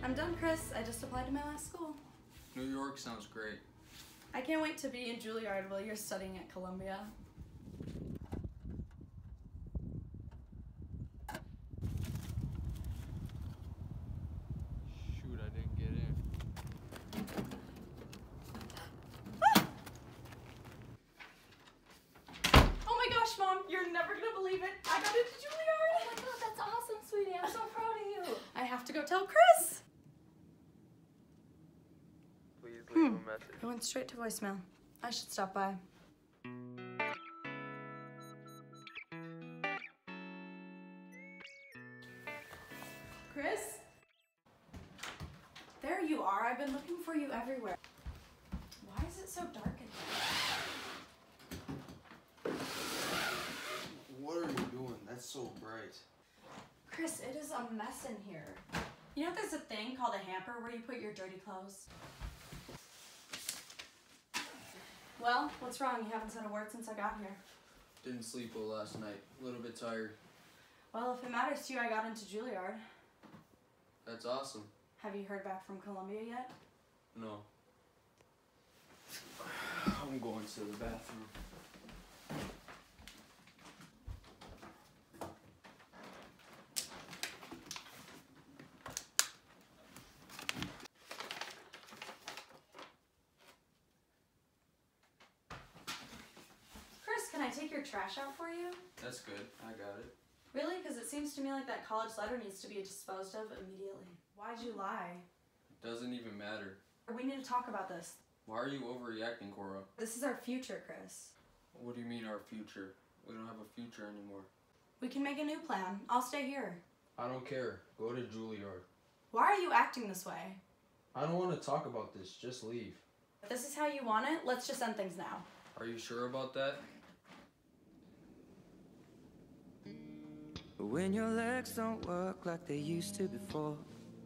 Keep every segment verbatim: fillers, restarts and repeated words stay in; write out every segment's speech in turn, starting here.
I'm done, Chris. I just applied to my last school. New York sounds great. I can't wait to be in Juilliard while you're studying at Columbia. Shoot, I didn't get in. Oh my gosh, Mom, you're never gonna believe it. I got into Juilliard. Oh my god, that's awesome, sweetie. I'm so proud of you. I have to go tell Chris. Please leave Hmm. a message. It went straight to voicemail. I should stop by. Chris? There you are. I've been looking for you everywhere. Why is it so dark in here? What are you doing? That's so bright. Chris, it is a mess in here. You know there's a thing called a hamper where you put your dirty clothes? Well, what's wrong? You haven't said a word since I got here. Didn't sleep well last night. A little bit tired. Well, if it matters to you, I got into Juilliard. That's awesome. Have you heard back from Columbia yet? No. I'm going to the bathroom. Chris, can I take your trash out for you? That's good. I got it. Really? Because it seems to me like that college letter needs to be disposed of immediately. Why'd you lie? It doesn't even matter. We need to talk about this. Why are you overreacting, Cora? This is our future, Chris. What do you mean our future? We don't have a future anymore. We can make a new plan. I'll stay here. I don't care. Go to Juilliard. Why are you acting this way? I don't want to talk about this. Just leave. If this is how you want it, let's just end things now. Are you sure about that? When your legs don't work like they used to before,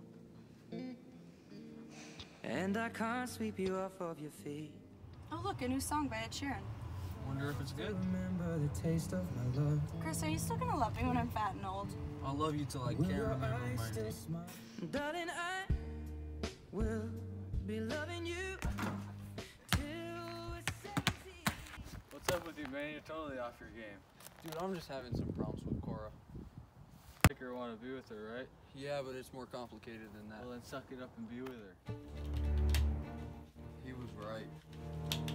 and I can't sweep you off of your feet. Oh look, a new song by Ed Sheeran. Wonder if it's good. Remember the taste of my love. Chris, are you still gonna love me when I'm fat and old? I'll love you till I can't remember my name. Darling, I will be loving you till we're seventy. What's up with you, man? You're totally off your game. Dude, I'm just having some problems with Cora. Make her want to be with her, right? Yeah, but it's more complicated than that. Well, then suck it up and be with her. He was right.